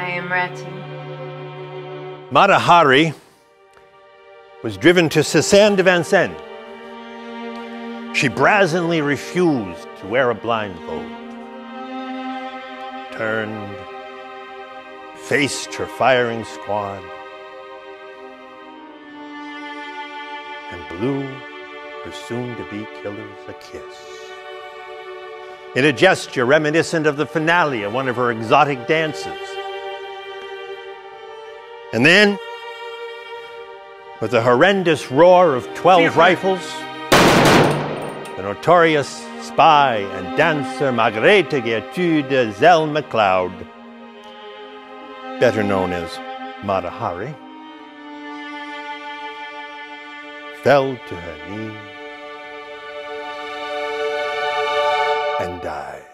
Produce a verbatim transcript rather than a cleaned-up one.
I am ready. Mata Hari was driven to Cézanne de Vincennes. She brazenly refused to wear a blindfold, turned, faced her firing squad, and blew her soon-to-be killers a kiss. In a gesture reminiscent of the finale of one of her exotic dances. And then, with a horrendous roar of twelve rifles, the notorious spy and dancer Magrey Gertrude Zell MacLeod, better known as Mata Hari, fell to her knees and died.